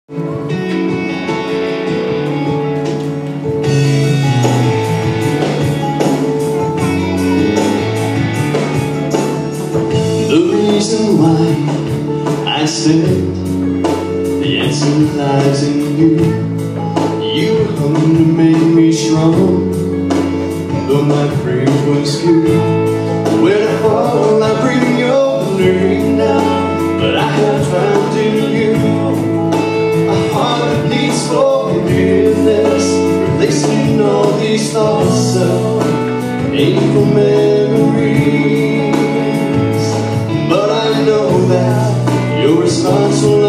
The reason why I said the answer lies in you. You were home to make me strong, though my prayer was few. When I fall, I bring your name now, but I have found in you a heart that needs forgiveness, releasing all these thoughts of painful memories. But I know that your response will